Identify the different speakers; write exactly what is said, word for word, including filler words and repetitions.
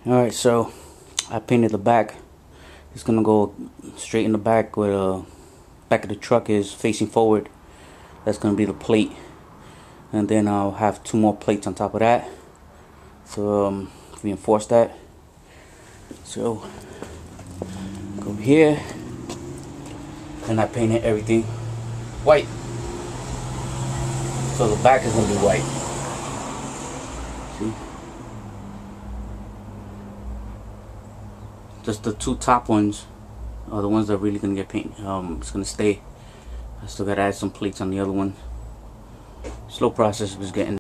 Speaker 1: Alright, so I painted the back. It's gonna go straight in the back where the back of the truck is facing forward. That's gonna be the plate, and then I'll have two more plates on top of that to um, reinforce that. So go here, and I painted everything white. So the back is gonna be white. See? Just the two top ones are the ones that are really gonna get paint. Um, it's gonna stay. I still gotta add some plates on the other one. Slow process was getting.